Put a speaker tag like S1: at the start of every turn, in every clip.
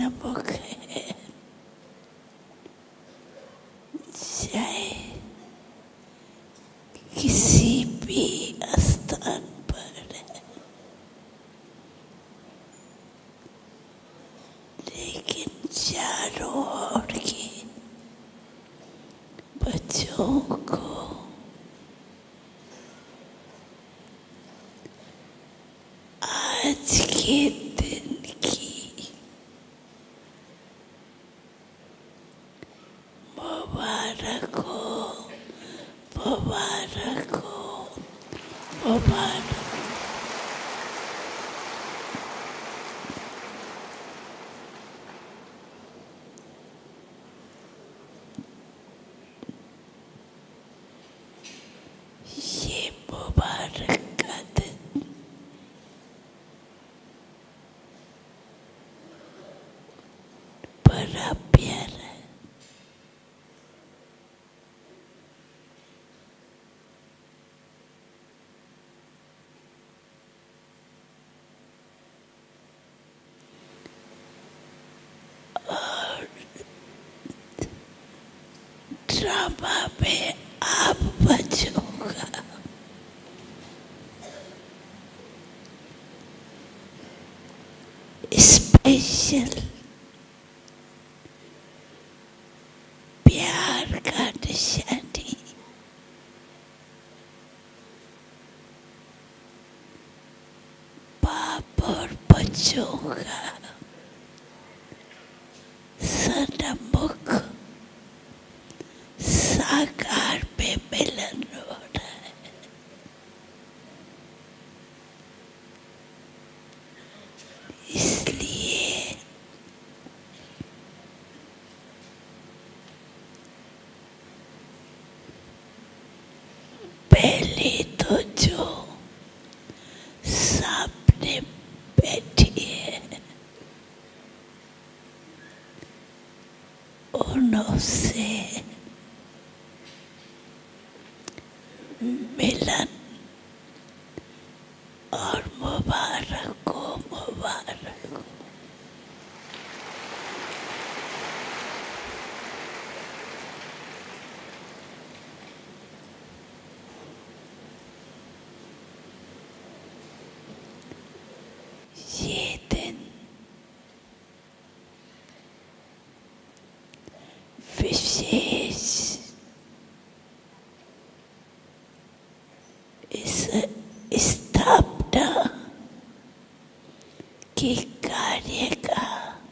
S1: सन्मुख है, चाहे किसी भी स्थान पर है, लेकिन चारों ओर के बच्चों को आज के दिन की मुबारक हो, मुबारक हो, मुबारक। ये मुबारक का दिन बड़ा प्यारा है। ड्रामा में आप बच्चों का स्पेशल प्यार का निशानी बाप और बच्चों का सन्मुख साकार में मिलन हो रहा है। इसलिए पहले तो जो सामने बैठी है उनसे मिलन और मुबारक हो, मुबारक हो। ये दिन विशेष इस स्थापना के कार्य का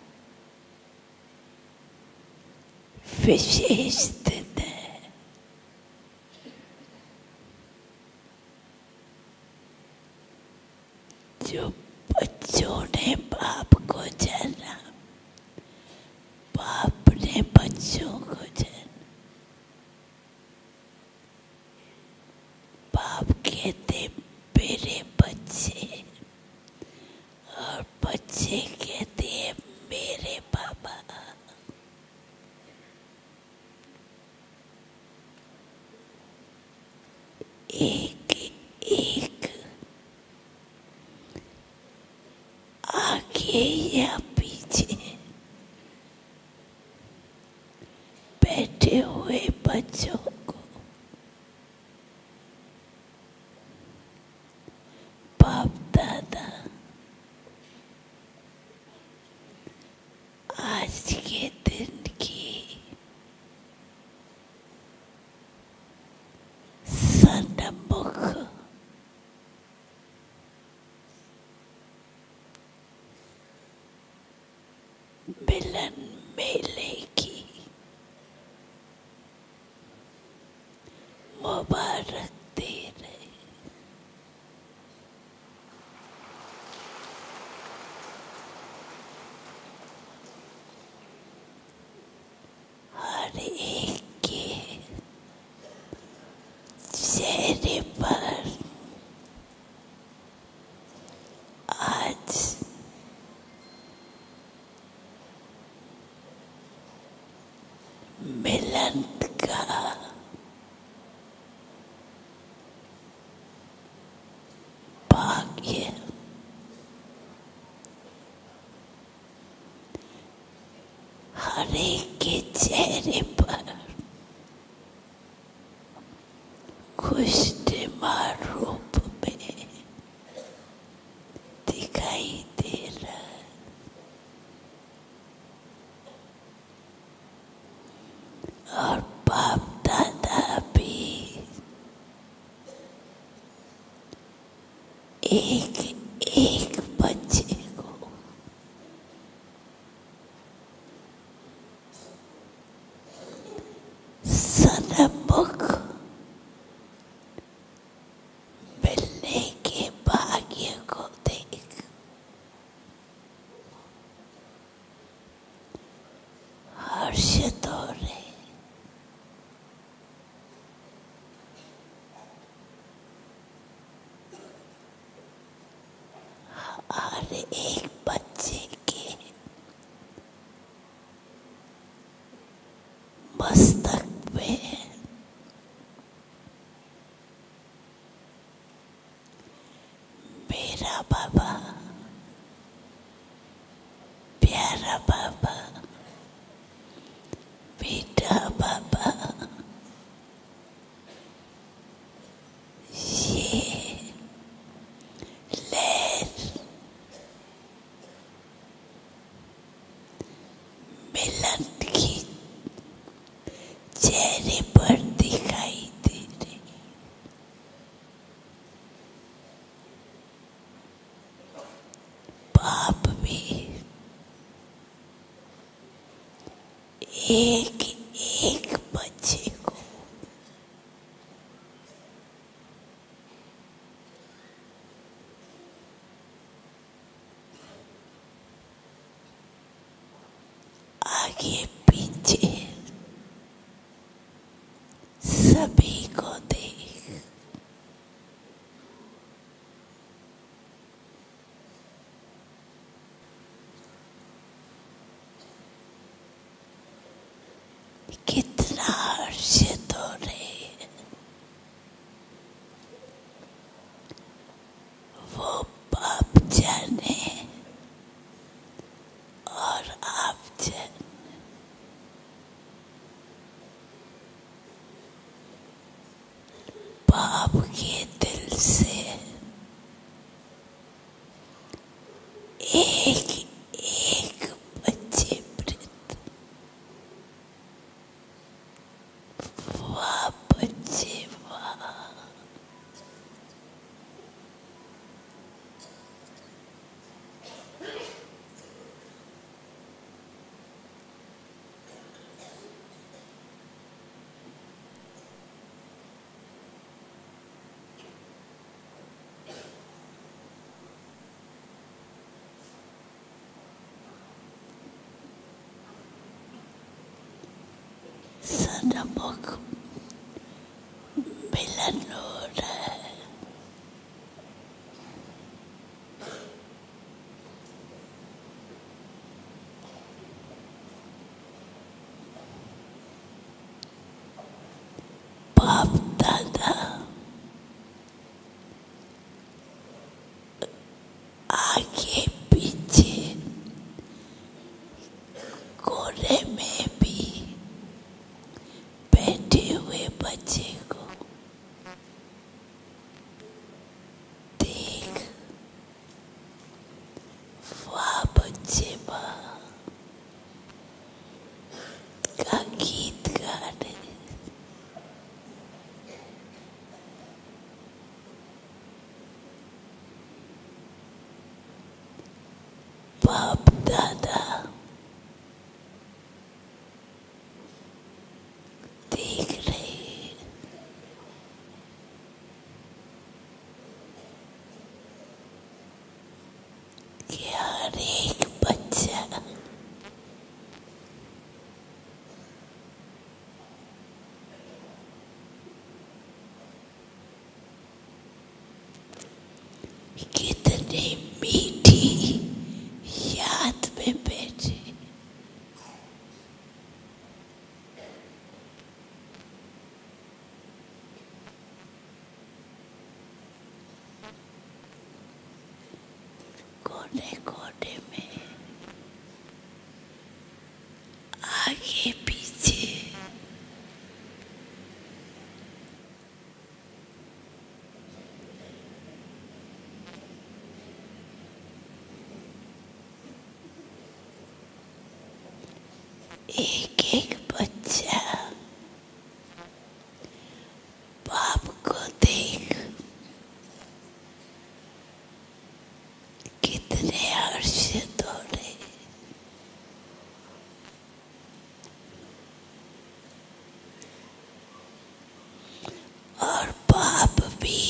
S1: विशेष दिन है। जो बच्चों ने बाप को जाना, बाप ने बच्चों को जाना। बाप कहते मेरे बच्चे और बच्चे कहते हैं मेरे पापा। एक एक आगे या पीछे बैठे हुए बच्चों को बाप दादा आज के दिन की सन्मुख मिलन मेले की मुबारक दे रहे। हर एक के चेहरे पर आज मिलन का भाग्य हर एक के चेहरे पर खुशनुमा रूप में दिखाई दे रहा है। और बाप दादा भी एक एक बच्चे को सन्मुख मिलने के भाग्य को देख हर्षित हो रहे। हर एक बच्चे के मस्तक में मेरा बाबा, प्यारा बाबा, बेटा बाबा, ये लहर मिलन की चेहरे पर दिखाई दे रही। बाप भी एक एक बच्चे को आगे पीछे सभी को देख कितना हर्षित हो रहे हैं। वो बाप जाने और आप जाने। बाप के दिल से एक एक बच्चे वृद्ध, वाह बच्चे वाह। सन्मुख मिलन हो रहा है। बाप दादा आगे पीछे कोने में भी बैठे हुए बच्चे को देख वाह बच्चे वाह का गीत गा रहे। बाप दादा देख रहे कि हर एक बच्चा कितने मीठी याद में बैठे। कोने कोने में एक एक बच्चा बाप को देख कितने हर्षित हो रहे, और बाप भी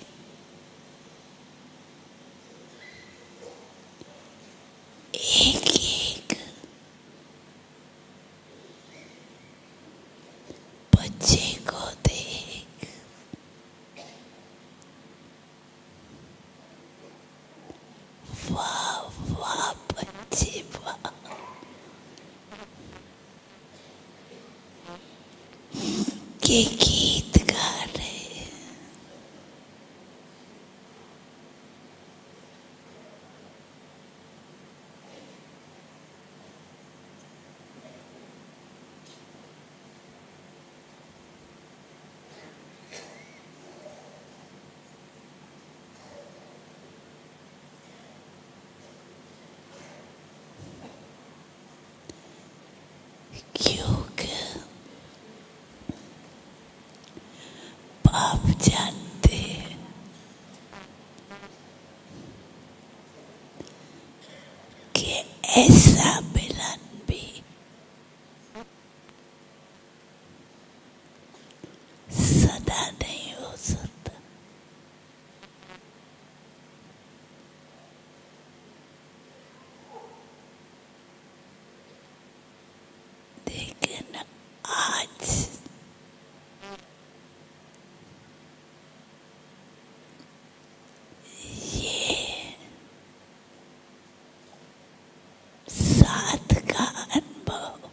S1: एक एक बच्चे को देख वाह वाह बच्चे वाह के गीत गा रहे। क्योंकि बाप जानते हैं कि ऐसा मिलन भी सदा नहीं हो सकता, लेकिन आज ये साथ का अनुभव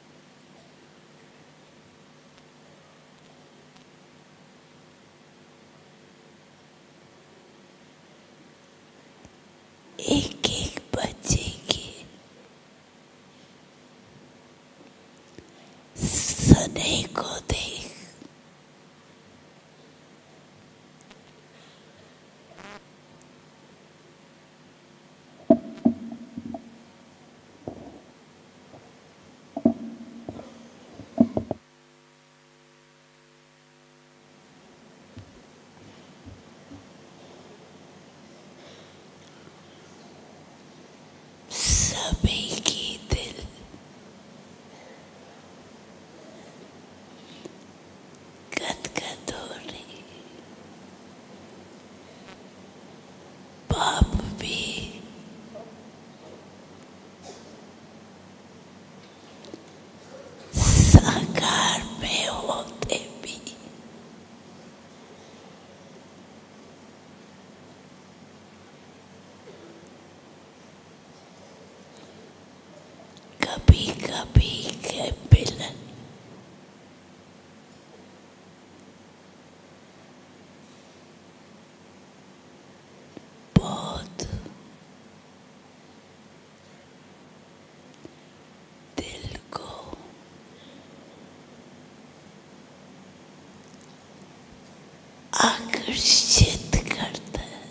S1: एक एक बच्चे की स्नेह को देख सभी की दिल गदगद हो रही। बाप भी साकार में होते भी कभी कभी के मिलन बहुत दिल को आकर्षित करता है।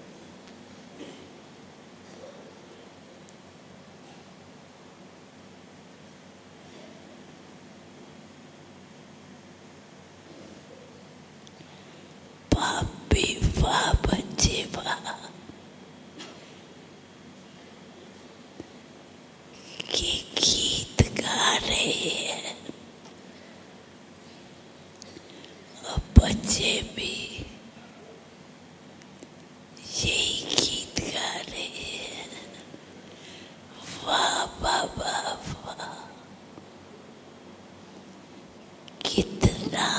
S1: बाप भी वाह बच्चे वाह के गीत गा रहे हैं, और बच्चे भी यही गीत गा रहे हैं। वाह वाह वाह वाह कितना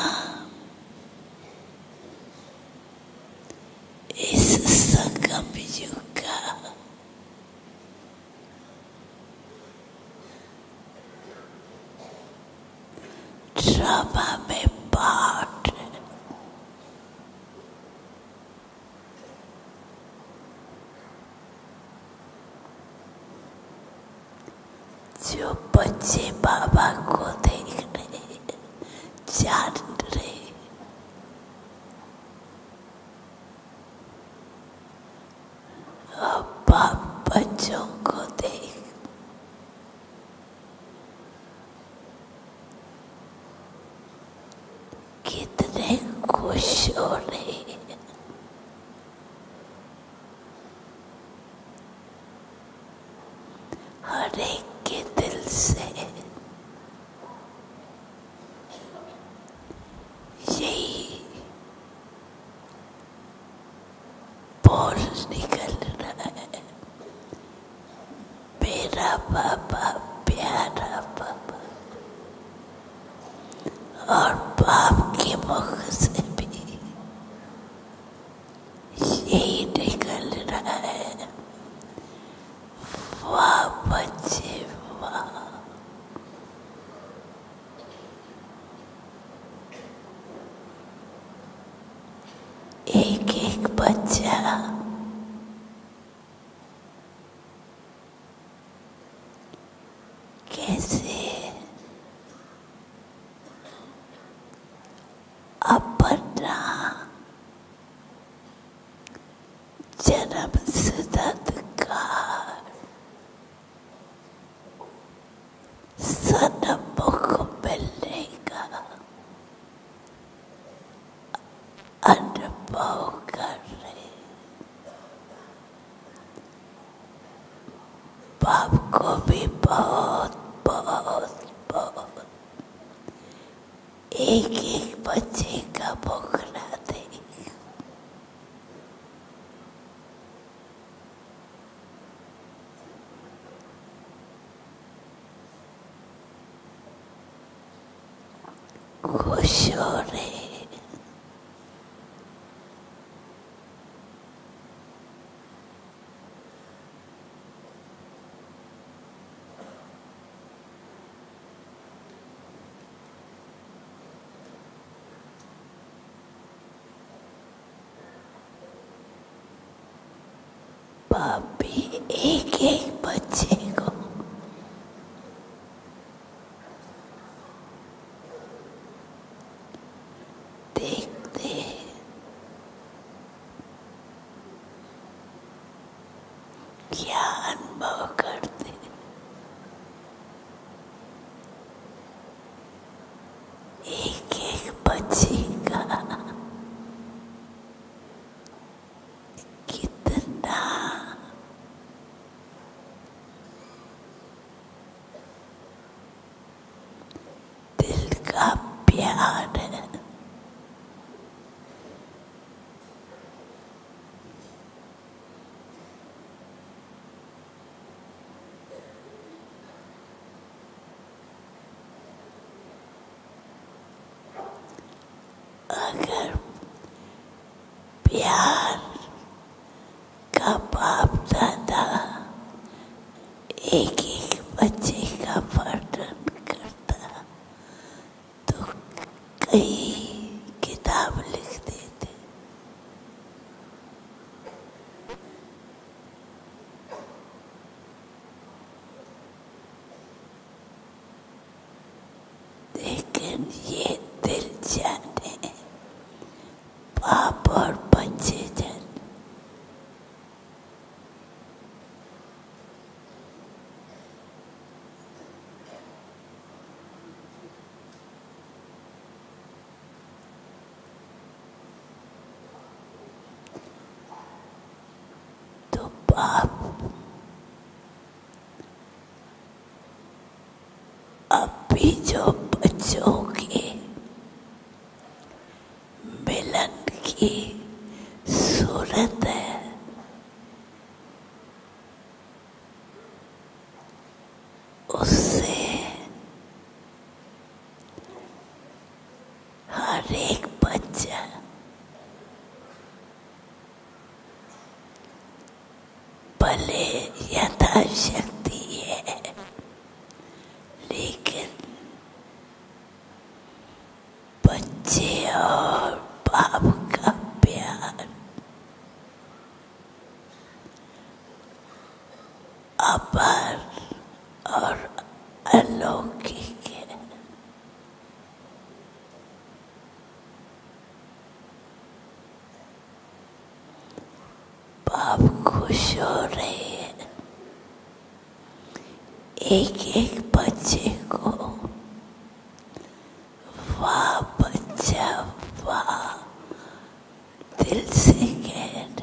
S1: इस संगम युग का ड्रामा में पार्ट जो बच्चे बाबा को देख रहे, जान रहे, और बाप बच्चों को देख खुश हो रहे हैं। हर एक के दिल से यही बोल निकल रहा है, मेरा बाबा प्यारा बाबा। और बाप के मुख से भी यही निकल रहा है, वाह बच्चे वाह। एक एक बच्चा कैसे अपना जन्मसिद्ध अधिकार सन्मुख मिलने का अनुभव कर रहे। बाप को भी बहुत बहुत बहुत एक एक बच्चे का मुखड़ा देख खुश हो रहे। बाप भी एक एक बच्चे को देखते क्या अनुभव करते। एक एक बच्चे का कितना दिल का प्यार है। अगर प्यार का बाप दादा एक एक बच्चे का वर्णन करता तो कई किताब लिख देते। लेकिन ये दिल जाने बाप और बच्चे जन तो बाप अब भी जो बच्चों के मिलन की सूरत है उससे हर एक बच्चा भले यथाशक्ति है लेकिन बच्चे और बाप का प्यार अपार और अलौकिक है। बाप खुश हो रहे हैं एक एक बच्चे को, वाह बच्चा वाह। दिल से कह रहे।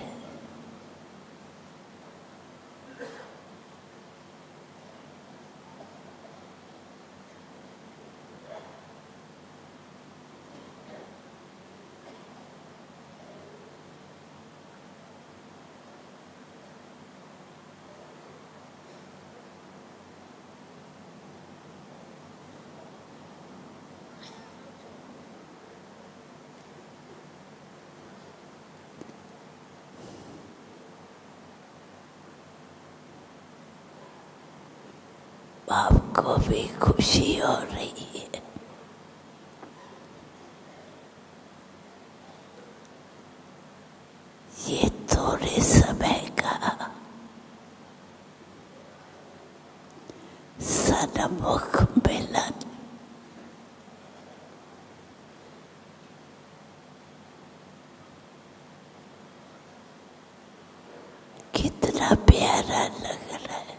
S1: बाप को भी खुशी हो रही है। ये थोड़े समय का सन्मुख मिलन कितना प्यारा लग रहा है।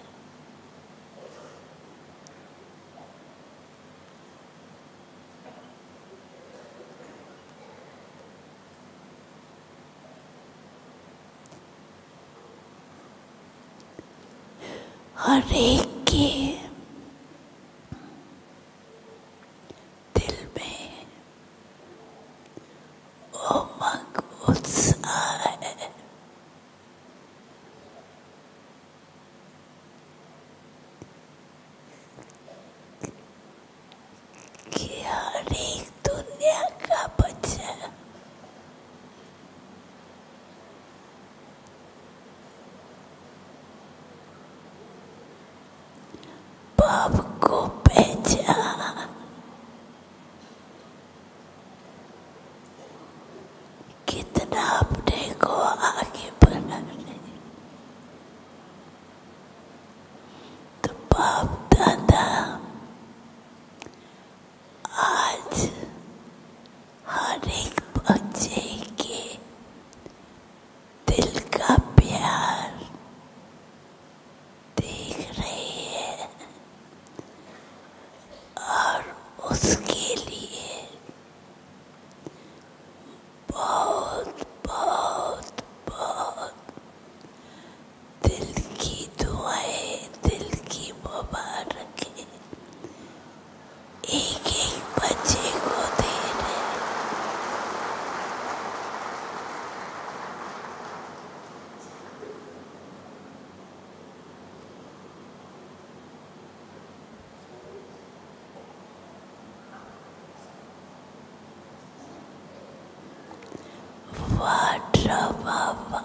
S1: हर एक के दिल में उमंग उत्साह है कि हर एक दुनिया का बच्चा बाप को पहचान, कितना अपने को आगे बढ़ा रहे। तो बाप दादा आज हर एक बच्चे के दिल का प्यार देख रहे हैं और उसके लिए बहुत बहुत बहुत दिल की दुआएं, दिल की मुबारकें एक एक बच्चे को दे रहे। वाड्रा बाबा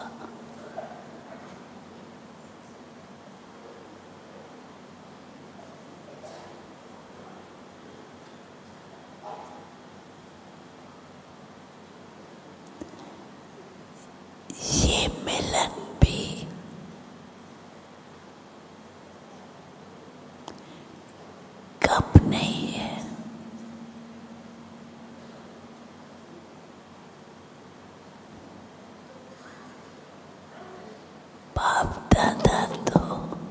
S1: ये मिलन भी कब नहीं है। बाप दादा तो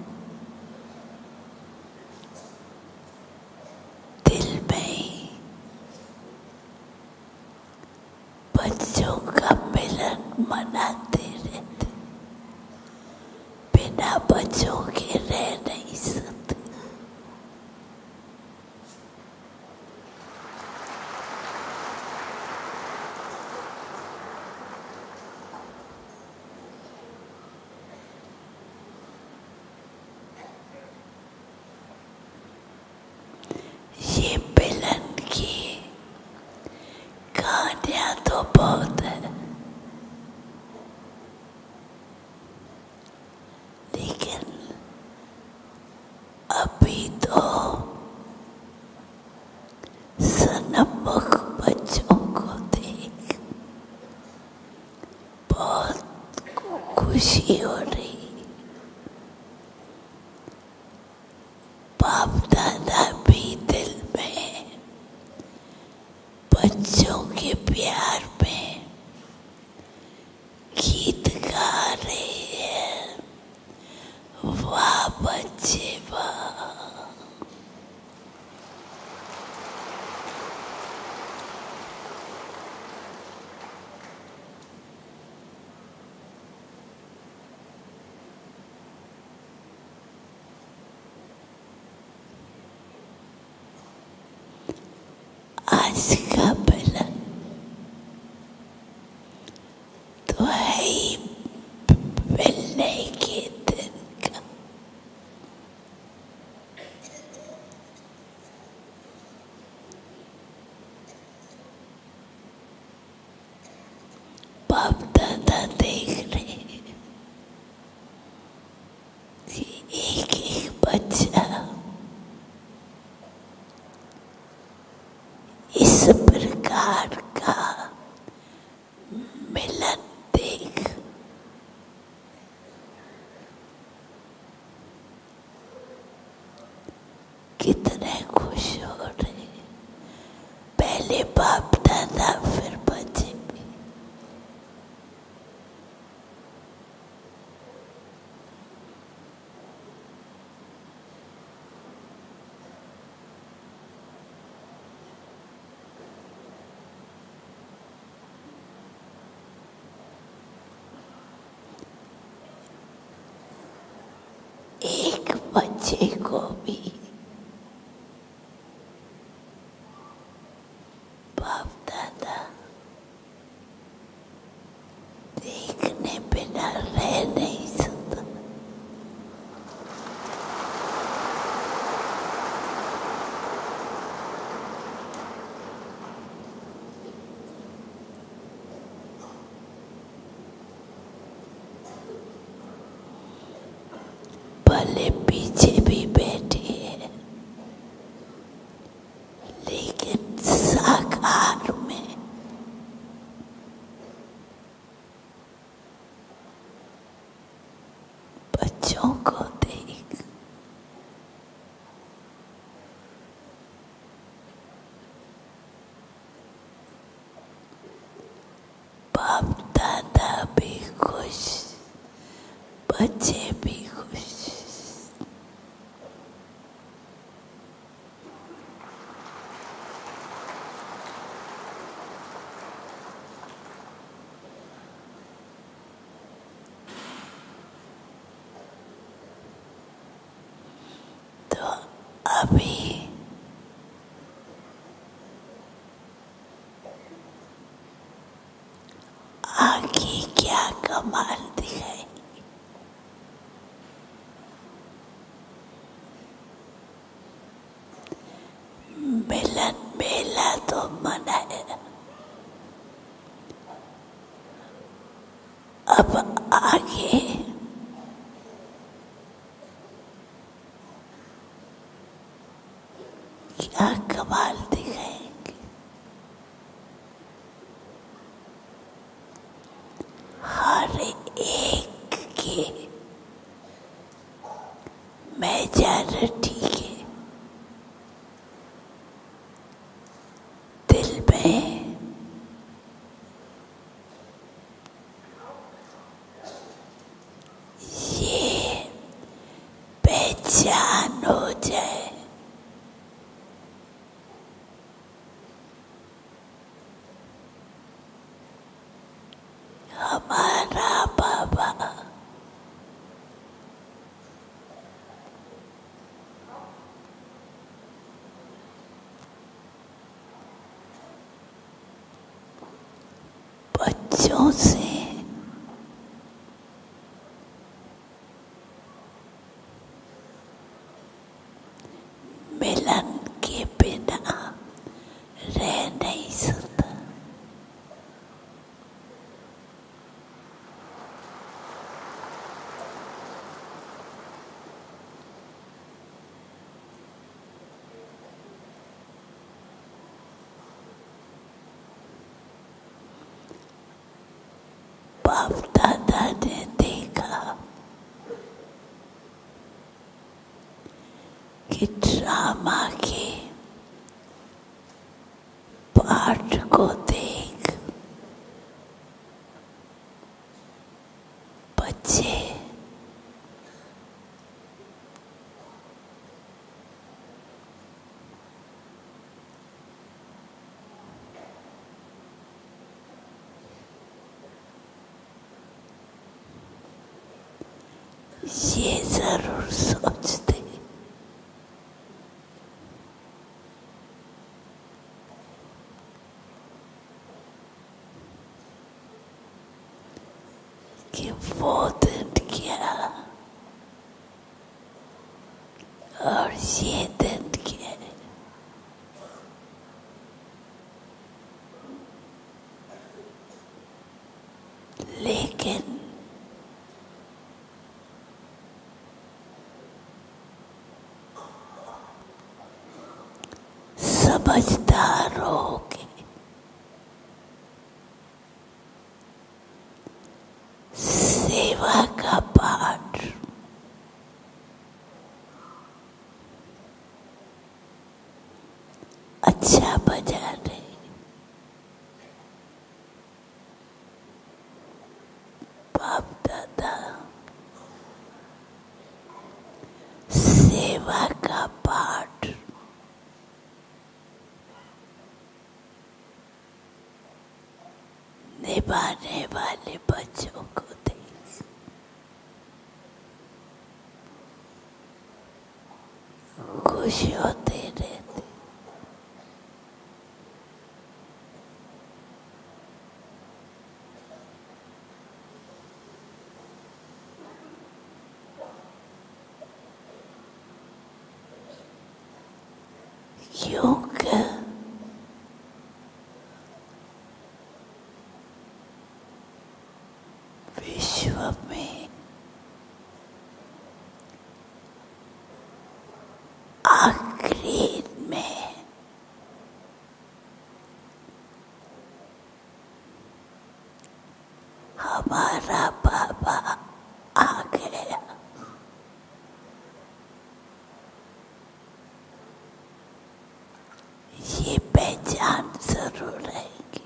S1: दिल में ही बच्चों का मिलन मनाते रहते, बिना बच्चों के रह नहीं सकते। ये मिलन की कहानियां तो बहुत है, लेकिन अभी तो सन्मुख बच्चों को देख बहुत खुशी हो रही। बाप दादा भी दिल में बच्चों के प्यार में गीत गा रहे हैं। वाह बच्चे वाह। बच्चा इस प्रकार का मिलन देख कितने खुश हो रहे। पहले बाप दादा फिर बच्चे भी। एक बच्चे को भी बाप दादा देखने बिना रह नहीं सकता। भले पीछे भी बैठे हैं लेकिन साकार में बच्चों को देख बाप दादा भी खुश, बच्चे भी खुश। तो अभी आगे क्या कमाल दिखाएंगे। मिलन मेला तो मना है, अब आगे क्या कमाल दिखाएंगे। हर एक के मेजॉरिटी के दिल में ये पहचान हो जाए हमारा बाबा बच्चों से मिलन के बिना रह नहीं सकता। बाप दादा ने देखा कि ड्रामा के पार्ट को देख बच्चे ये जरूर सोचते कि वो दिन क्या और ये दिन क्या। लेकिन समझदार होके सेवा का पाठ अच्छा बजा रहे। बाप दादा सेवा का पाठ निभाने वाले बच्चों को देख खुश होते रहते। क्योंकि विश्व में आखिरी में हमारा बाबा आ गया। ये पहचान जरूर रहेगी।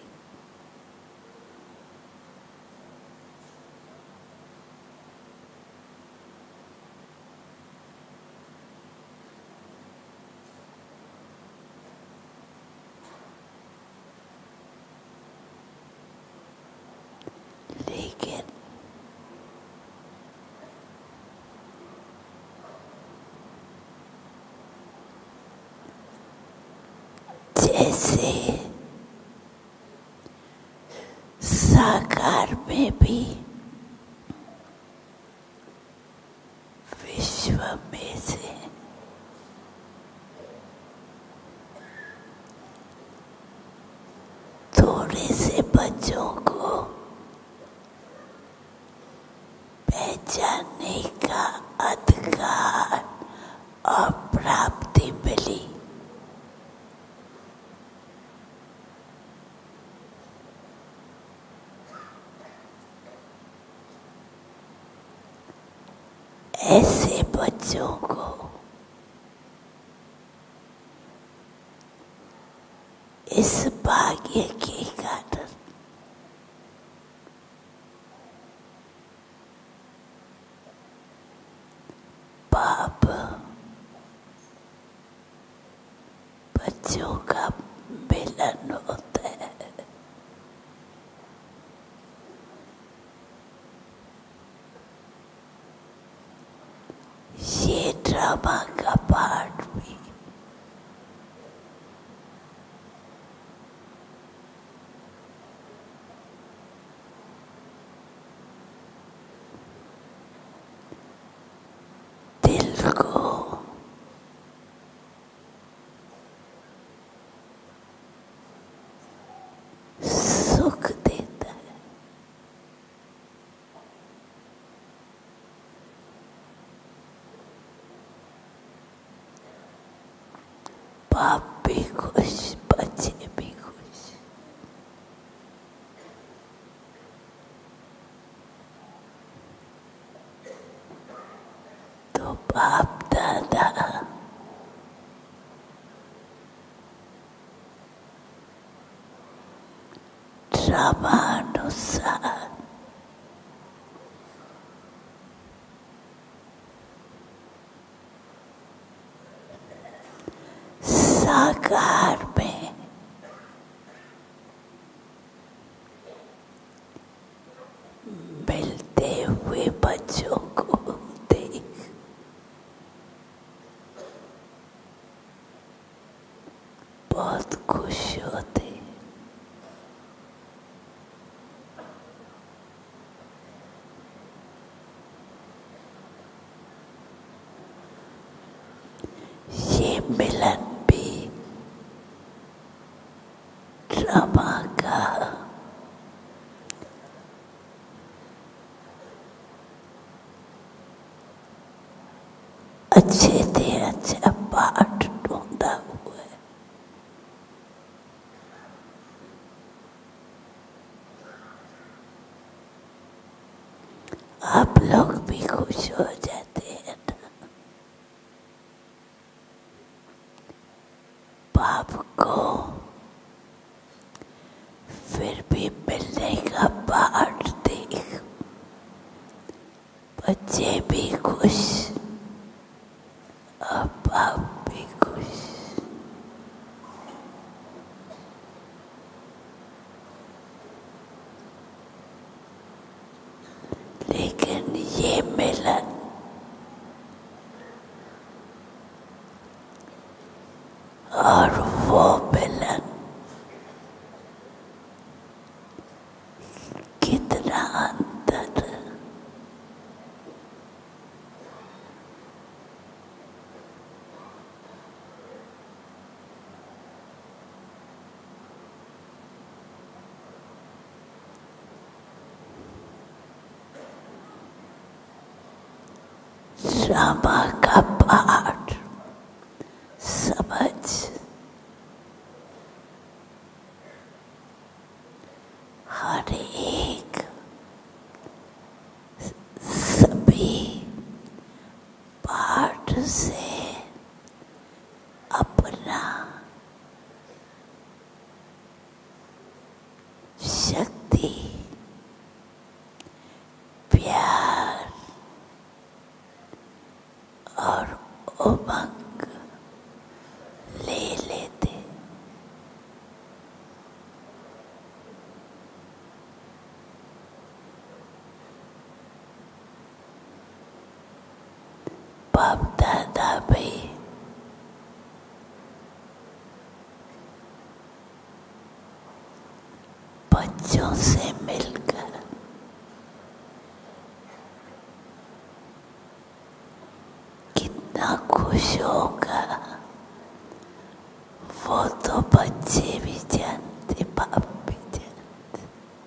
S1: लेकिन जैसे साकार में भी विश्व में से थोड़े से बच्चों को पहचानने का अधिकार और प्राप्ति मिली, ऐसे बच्चों को इस भाग्य के कारण बाप बच्चों का मिलन होता है। ये ड्रामा का पार्ट भी दिल को सुख देता है। बाप भी खुश, बच्चे भी खुश। तो बाप दादा ड्रामानुसार साकार में मिलते हुए बच्चों को देख बहुत खुश होते। ये मिलन भी ड्रामा का अच्छे से अच्छा पाठ ढूंढा हुआ है। आप लोग भी खुश हो जाते हैं ना। बाप को फिर भी मिलने का बाट देख बच्चे भी खुश और बाप भी खुश। लेकिन ये मिलन और वो मिलन कितना अंतर। ड्रामा का पाठ समझ हर एक सभी पाठ से अपना शक्ति प्यार और उमंग ले लेते। बाप दादा भी बच्चों से मिलकर कितना खुश होगा वो तो बच्चे भी जानते, बाप भी जानते।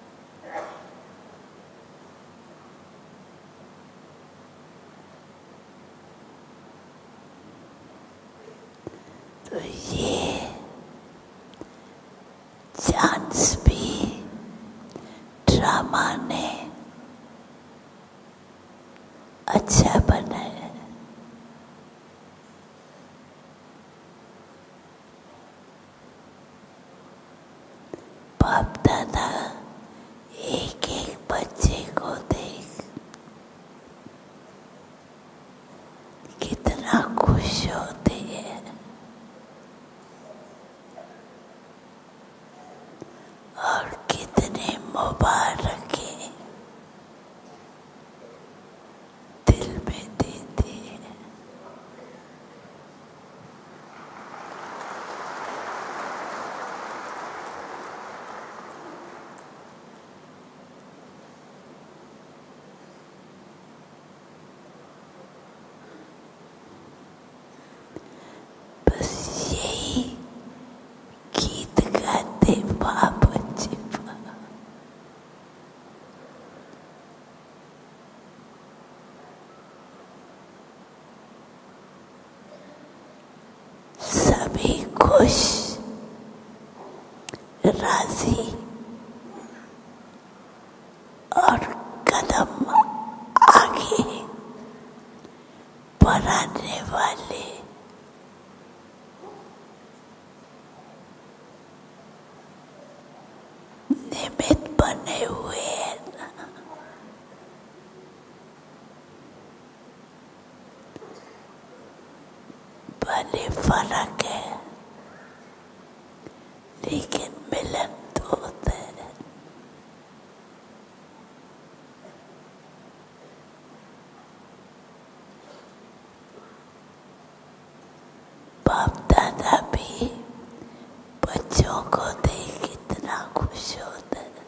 S1: तो ये चांस भी ड्रामा ने अच्छा बनाया। बाप दादा एक एक बच्चे को देख कितना खुश होते हैं और कितने मुबारकें दिल में देते हैं। बस यही गीत गाते बाप बच्चे सभी खुश राजी और कदम आगे बढ़ाने वाले निमित्त बने हुए हैं ना। भले फर्क है लेकिन मिलन तो होता है। बाप दादा भी बच्चों को देख कितना खुश होता है।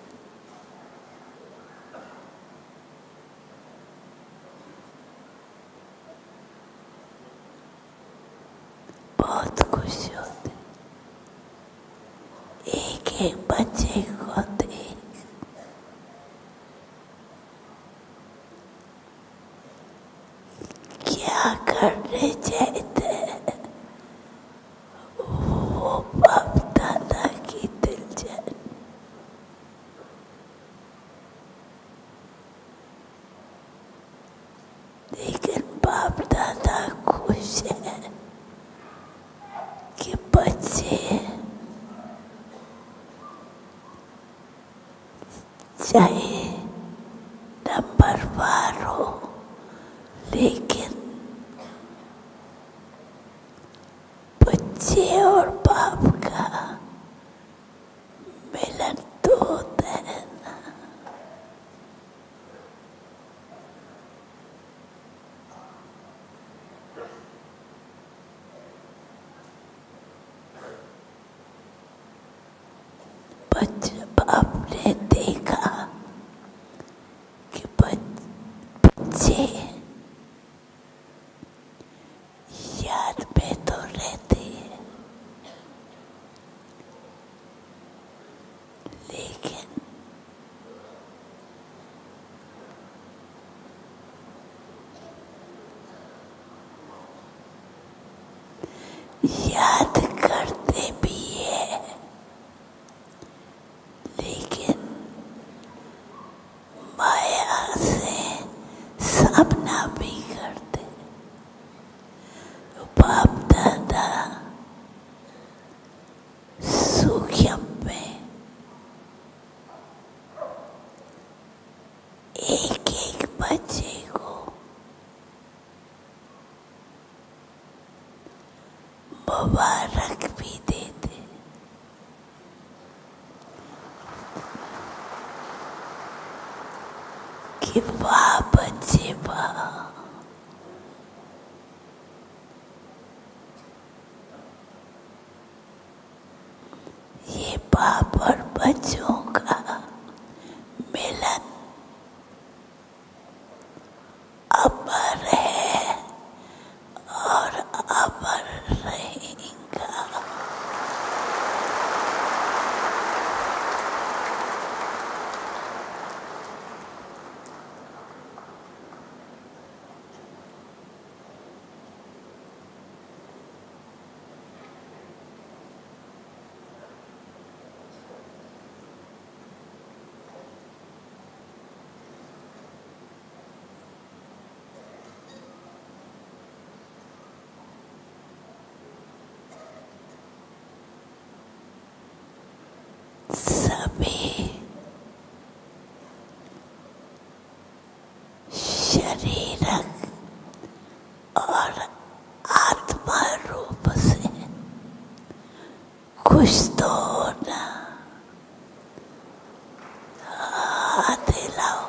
S1: बहुत खुश होते एक एक बच्चे को देख। क्या करने चाहते हैं वो बाप दादा की दिल जान। नंबरवार हो, लेकिन बच्चे और बाप का मिलन तो होता है ना। बच्चे बाप ने देखा कि बच्चे याद में तो रहते हैं, लेकिन याद करते भी है, लेकिन माया से सामना भी करते। बाप दादा सूक्ष्म में एक एक बच्चे को मुबारक भी देते कि वाह बच्चे वाह। ये बाप और बच्चों का मिलन अमर है और अमर रहेगा। सभी शरीरक और आत्मा रूप से खुश तो होना। हाथ हिलाओ।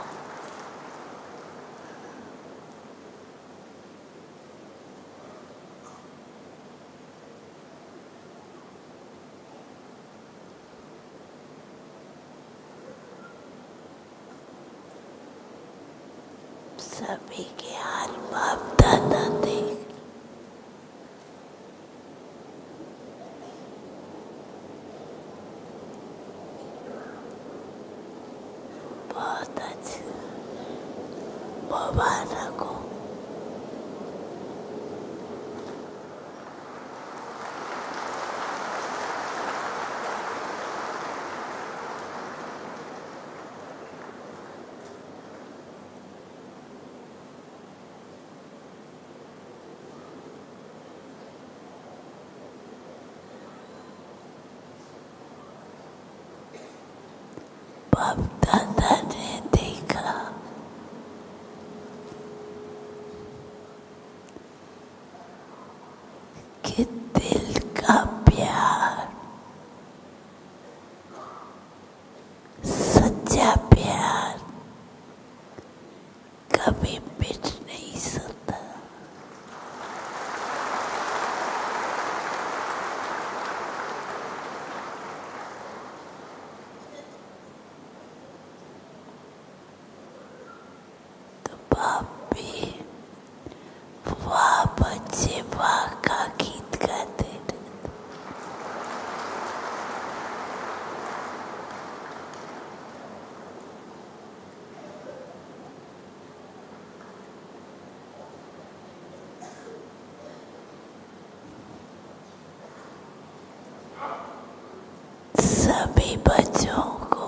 S1: सभी के हाल बाप दादा देख। बहुत अच्छा, मुबारक हो। बाप दादा ने देखा कि दिल का प्यार, सच्चा प्यार कभी मिट नहीं सकता। तो बाप भी वाह बच्चे वाह का गीत गाते रहते। सभी बच्चों को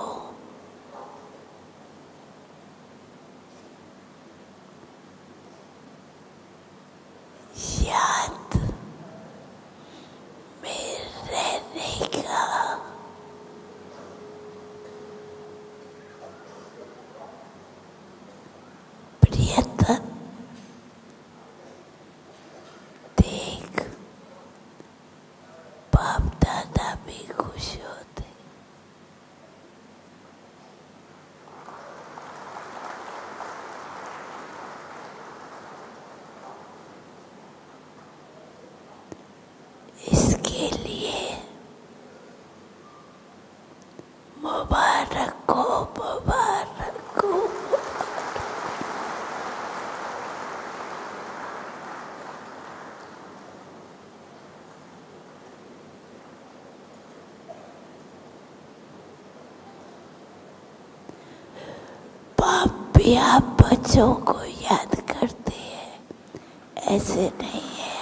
S1: याद में रहने का अभी आप बच्चों को याद करते हैं, ऐसे नहीं है।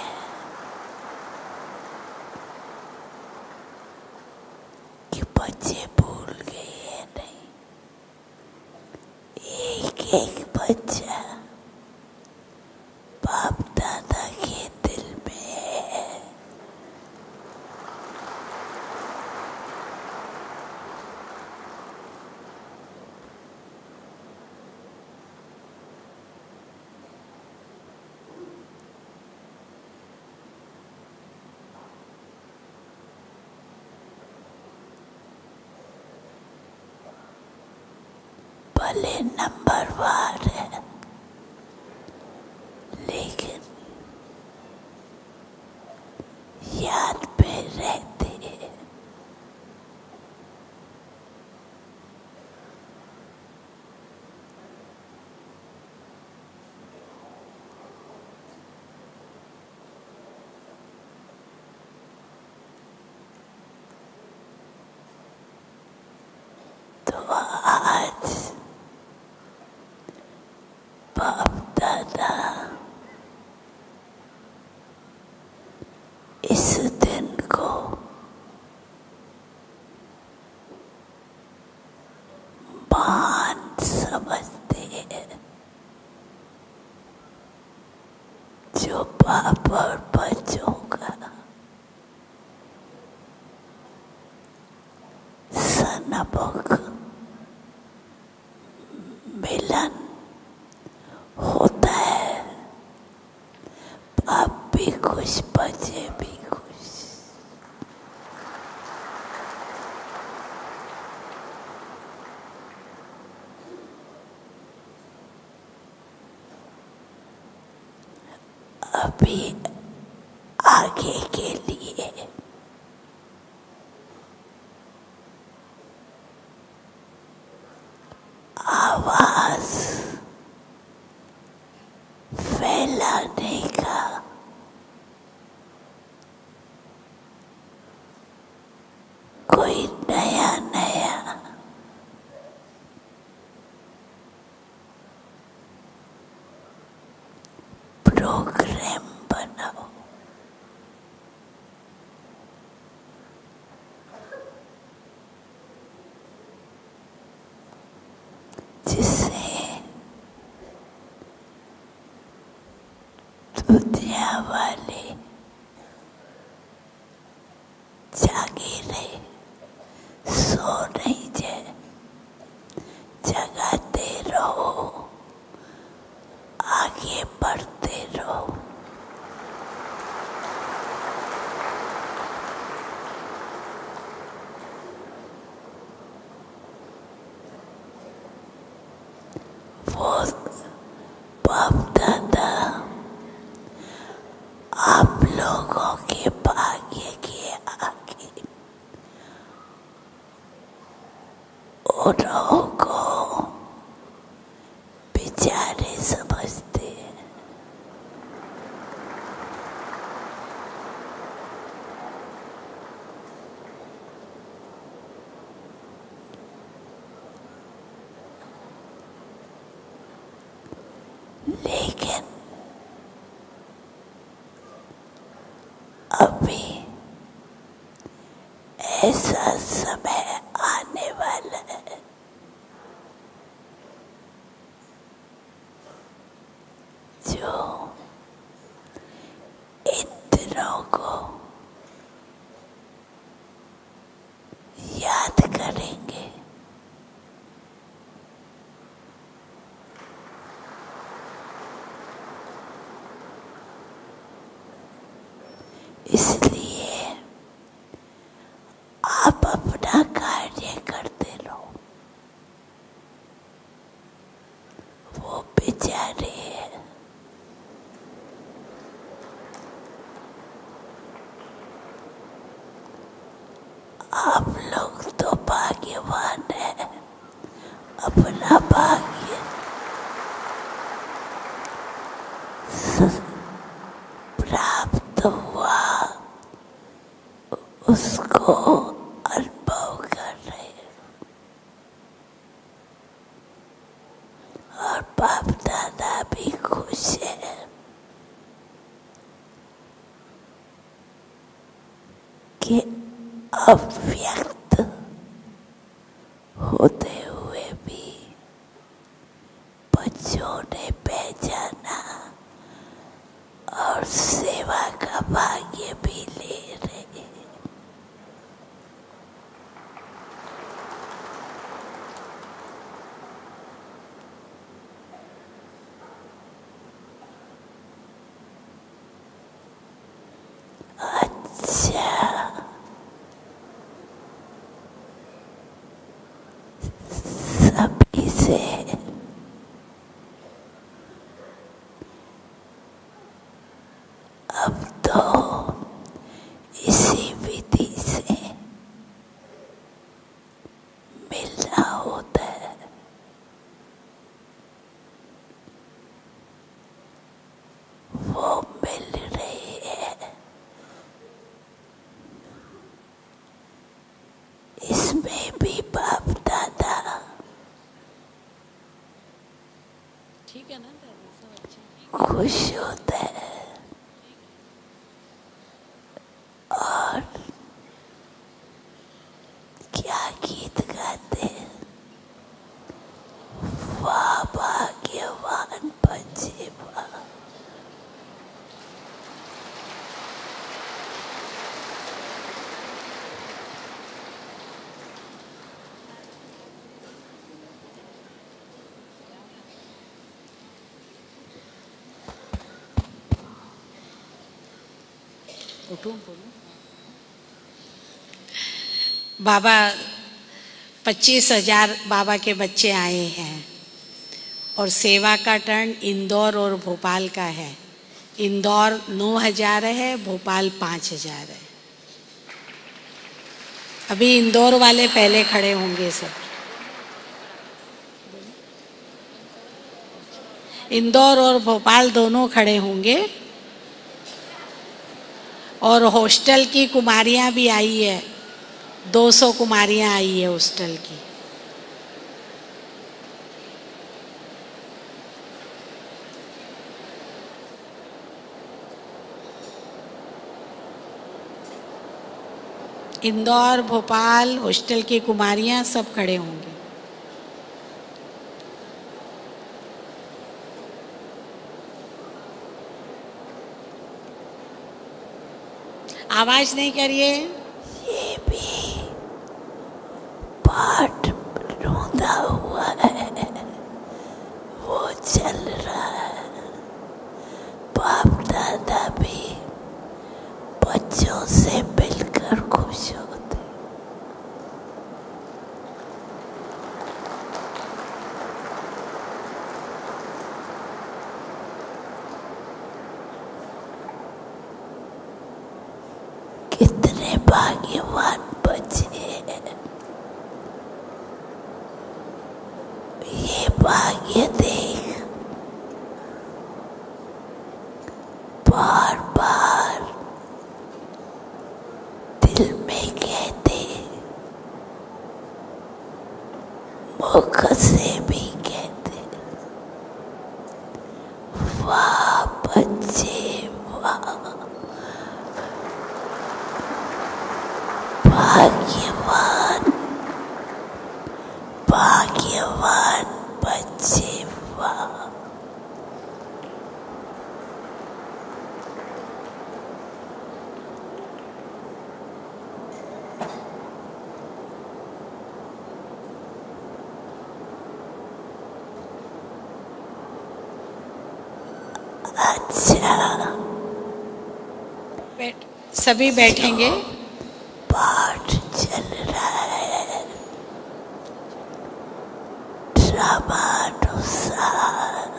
S1: कि बच्चे भूल गए हैं, नहीं। एक एक बच्चा बाप दादा के दिल में है। भले नंबरवार है, लेकिन याद पे रहते हैं। तो आज बाप दादा इस दिन को महान समझते हैं, जो बाप और बच्चों का सनमुख मिलन होता है। बाप भी खुश, बच्चे भी खुश। अभी आगे के लिए आवाज फैलाने का कोई नया नया प्रोग्राम बनाओ, जिससे दुनिया वाले जागे रहे, सो नहीं जाए। जगाते रहो, आगे बढ़ते रहो। वो बाप दादा आप लोगों के भाग्य के आगे उन्हों को बेचारे समझते हैं। लेकिन अभी ऐसा समय आने वाला है जो इन दिनों को याद करेंगे। इसलिए आप अपना कार्य करते रहो। वो बेचारे हैं, आप लोग तो भाग्यवान हैं। अपना भाग्य प्राप्त हुआ, उसको अनुभव कर रहे हैं। और अव्यक्त होते हुए भी बच्चों ने पहचाना और सेवा का भाग्य भी ले रहे हैं। सभी से अब तो इसी विधि से मिलना होता है। वो मिल रही है। इसमें भी बाप दादा
S2: ठीक है ना दादी, सब अच्छा।
S1: खुश होता है और क्या गीत गाते हैं, वाह भाग्यवान बच्चे वाह।
S2: उठूं बोलूं? बाबा 25,000 बाबा के बच्चे आए हैं और सेवा का टर्न इंदौर और भोपाल का है। इंदौर 9,000 है, भोपाल 5,000 है। अभी इंदौर वाले पहले खड़े होंगे सब। इंदौर और भोपाल दोनों खड़े होंगे और हॉस्टल की कुमारियां भी आई है, 200 कुमारियां आई है हॉस्टल की। इंदौर भोपाल हॉस्टल की कुमारियां सब खड़े होंगे। आवाज नहीं करिए।
S1: ये भी पाठ रूंधा हुआ है, वो चल रहा है। बाप दादा भी बच्चों से मिलकर खुश होते। कितने भाग्यवान बच्चे हैं। ये भाग्य देख बार बार दिल में कहते, मुख से भी कहते, वाह बच्चे वाह, भाग्यवान भाग्यवान बच्चे वाह। अच्छा,
S2: सभी बैठेंगे।
S1: पाठ चल रहा है ड्रामानुसार।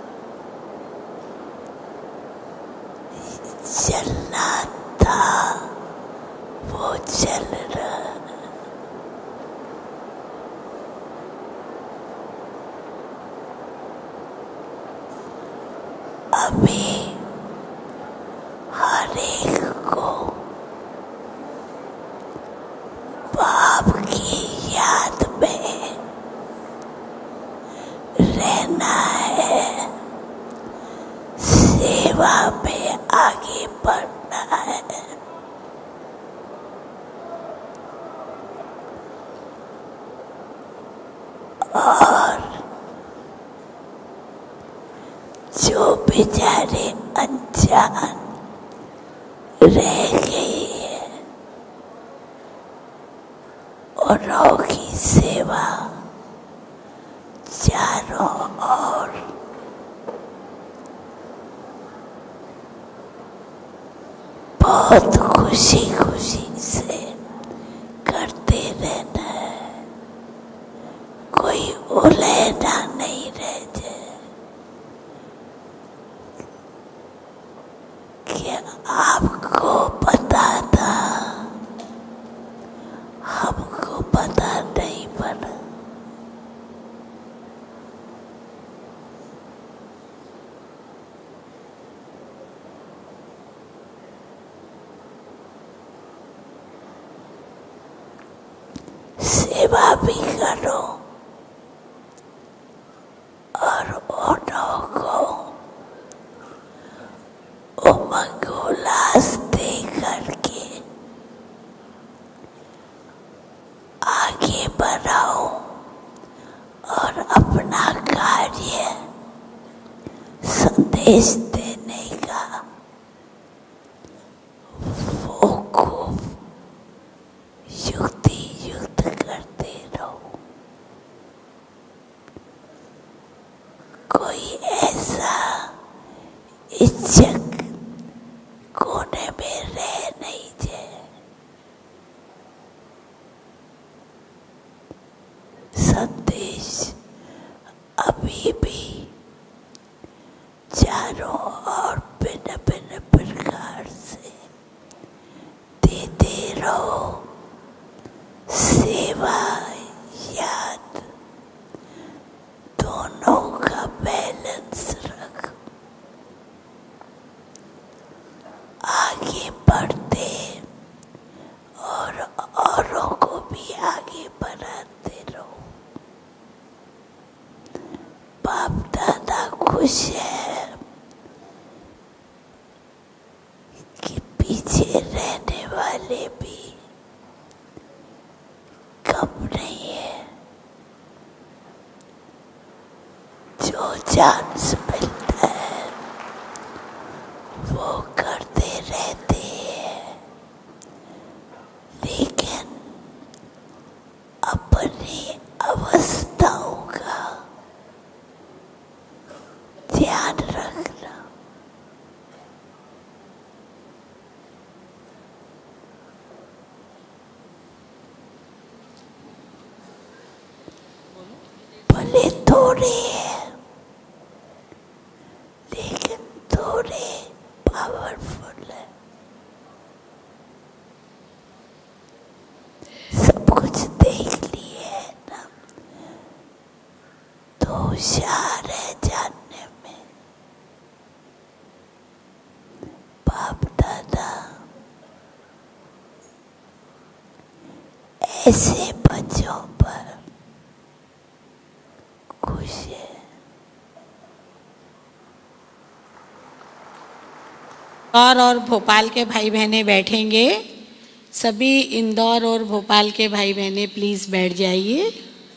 S1: चलना था वो चल रहा है। अभी हर एक को बाप की याद में रहना है, सेवा में आगे बढ़ना है। जो बेचारे अनजान रह गए हैं, उन्हों की सेवा चारों ओर बहुत खुशी खुशी से करते रहना है। कोई उलझना नहीं रह जाए कि आपको पता था, हमको पता नहीं पड़ा। सेवा भी करो और उन्हों को उमंग उल्लास दे करके आगे बढ़ाओ और अपना कार्य संदेश देने का वो खूब युक्ति युक्त करते रहो। कोई ऐसा इच्छक कोने में रह नहीं जाए। संदेश अभी भी चारों ओर भिन्न भिन्न प्रकार से देते रहो। सेवा याद दोनों का बैलेंस रख। आगे बढ़ते और औरों को भी आगे बढ़ाते रहो। बाप दादा खुश है कि पीछे रहने वाले भी कम नहीं है। जो चांस मिलता है वो करते रहते हैं, लेकिन अपनी अवस्थाओं का ध्यान रखना। भले थोड़े हैं लेकिन थोड़े पावरफुल है। सब कुछ देख लिए है ना, तो होशियार है जानने में। बाप दादा ऐसे बच्चों पर खुश है।
S2: और भोपाल के भाई बहनें बैठेंगे। सभी इंदौर और भोपाल के भाई बहनें प्लीज़ बैठ जाइए।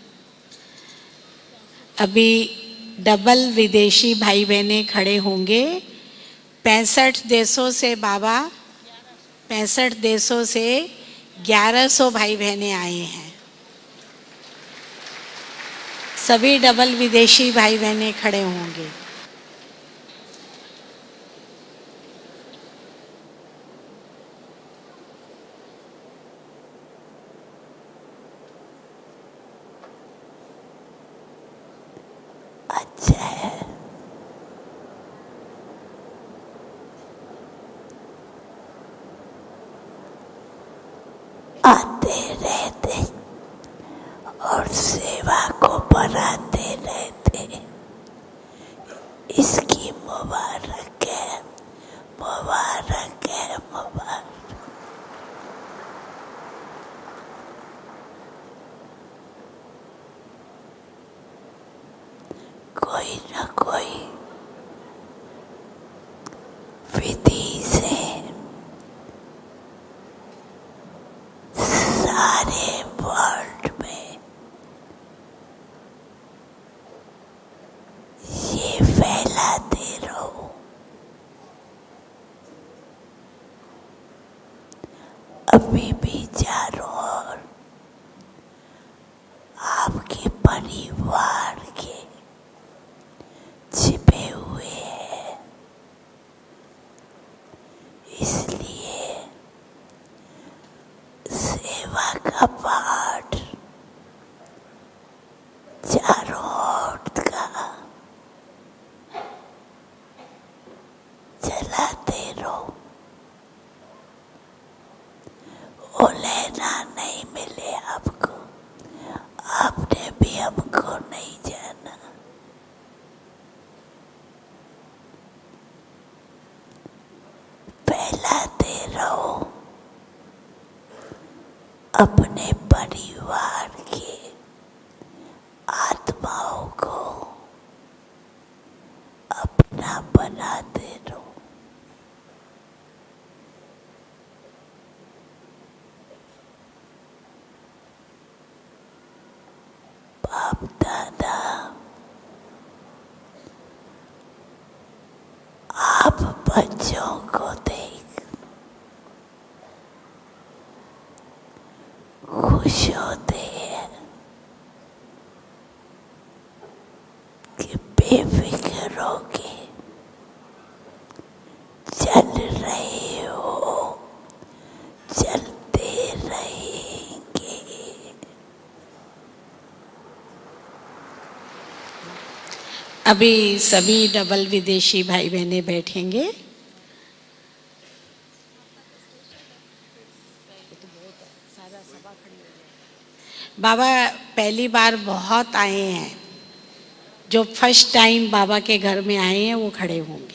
S2: अभी डबल विदेशी भाई बहनें खड़े होंगे। 65 देशों से बाबा, 65 देशों से 1100 भाई बहनें आए हैं। सभी डबल विदेशी भाई बहनें खड़े होंगे।
S1: अच्छा है। आते रहते और सेवा को बढ़ाते रहते। इसकी मुबारक है, मुबारक है, मुबारक। कोई न कोई विधि से सारे वर्ल्ड में ये फैला चलाते रहो। अभी भी चारों ओर आपके परिवार के छिपे हुए हैं, इसलिए सेवा का पाठ चारों ओर का चलाते रहो। वो लेना नहीं मिले आपको, आपने भी हमको नहीं जाना। फैलाते रहो अपने परिवार के आत्माओं को, अपना बनाते रहो। बाप दादा आप बच्चों को देख खुश होते हैं कि बेफिक्र होके चल रहे हो, चलते रहेंगे।
S2: अभी सभी डबल विदेशी भाई बहनें बैठेंगे। बाबा पहली बार बहुत आए हैं, जो फर्स्ट टाइम बाबा के घर में आए हैं वो खड़े होंगे।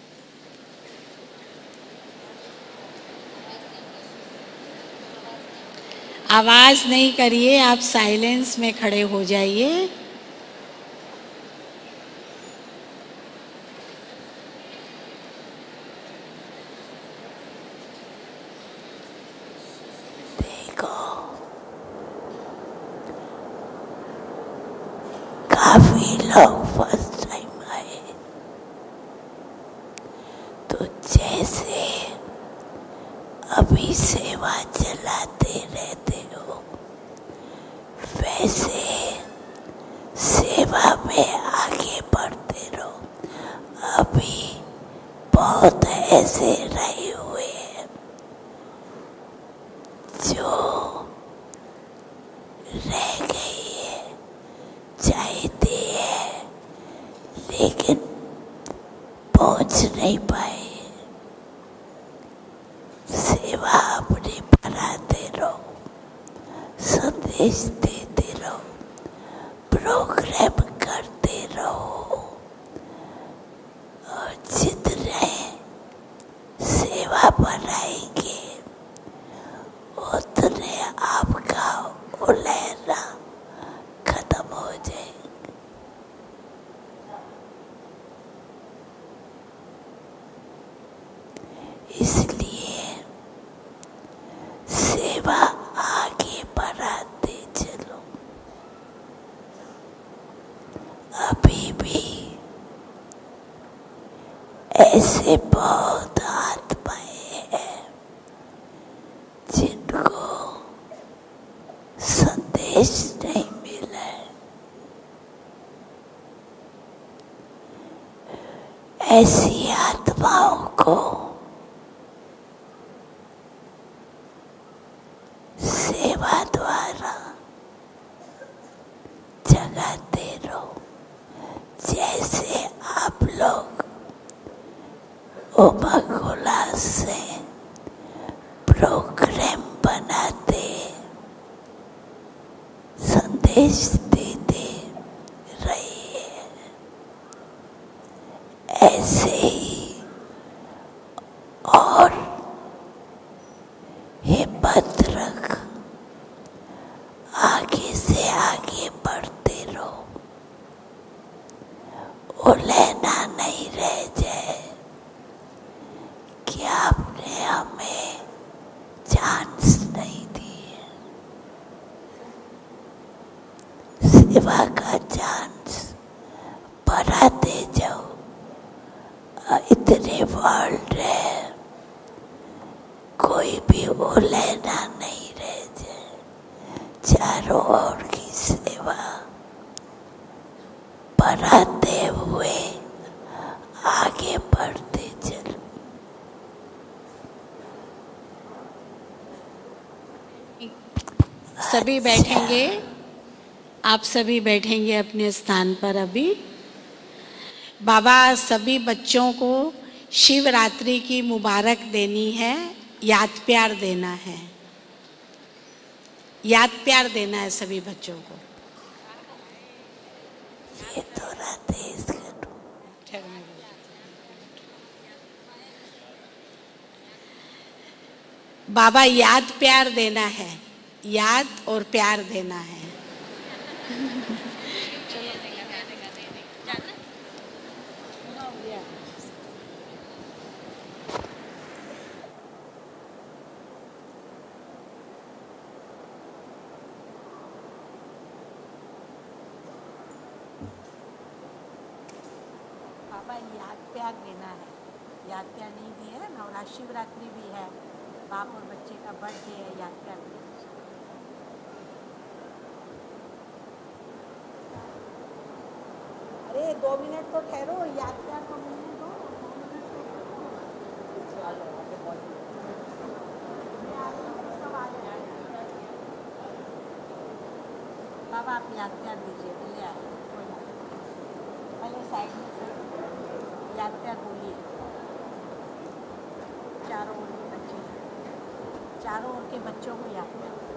S2: आवाज नहीं करिए, आप साइलेंस में खड़े हो जाइए।
S1: काफी लोग फर्स्ट टाइम आए, तो जैसे अभी सेवा चलाते रहते हो वैसे सेवा में आगे बढ़ते रहो। अभी बहुत ऐसे रहे हुए हैं जो रह गई है, चाहते हैं लेकिन पहुंच नहीं पाए। सेवा अपनी बढ़ाते रहो, संदेश देते रहो, प्रोग्राम करते रहो, और जितने सेवा बढ़ाएंगे उतने आपका उलहना खत्म हो जाएगा। इसलिए सेवा आगे बढ़ाते चलो। अभी भी ऐसे बहुत आत्माएं हैं जिनको संदेश नहीं मिला है। ऐसी आत्माओं को सेवा द्वारा जगाते रहो। जैसे आप लोग उपगोला से प्रोग्राम बनाते, संदेश देते रहिए, ऐसे ही और हिम्मत रख आगे से आगे बढ़ते रहो। वो लेना नहीं रह जाए कि आपने हमें चांस नहीं दिया। सेवा का चांस बढ़ाते जाओ,
S2: सभी बैठेंगे, आप सभी बैठेंगे अपने स्थान पर। अभी बाबा सभी बच्चों को शिवरात्रि की मुबारक देनी है, याद प्यार देना है, याद प्यार देना है सभी बच्चों को।
S1: ये थोड़ा तेज करो।
S2: बाबा याद प्यार देना है, याद और प्यार देना है। बाबा याद प्यार देना है, याद प्यार नहीं दिया है, नवरात्र शिवरात्रि भी है, बाप और बच्चे का बर्थडे है, याद प्यार देना। अरे 2 मिनट तो ठहरो, याद प्यार तो मिलने दो। 2 मिनट तो ठहरो। मैं आ रही हूँ, सब आ जाएंगे। बाबा आप याद प्यार दीजिए, पहले आए, कोई बात नहीं। पहले साइड में से याद प्यार बोलिए। चारों ओर के बच्चे, चारों ओर के बच्चों को याद प्यार।